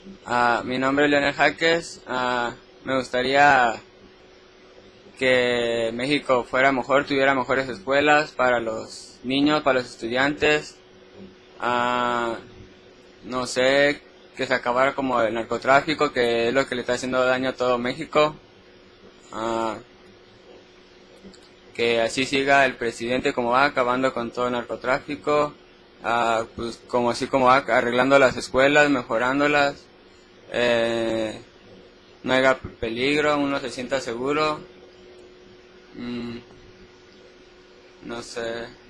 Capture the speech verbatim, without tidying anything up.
Ah, mi nombre es Leonel Jaques. Ah, me gustaría que México fuera mejor, tuviera mejores escuelas para los niños, para los estudiantes. Ah, no sé, que se acabara como el narcotráfico, que es lo que le está haciendo daño a todo México. Ah, que así siga el presidente como va acabando con todo el narcotráfico. Ah, pues como así como va arreglando las escuelas, mejorándolas. Eh, no haya peligro, uno se sienta seguro. Mm, no sé.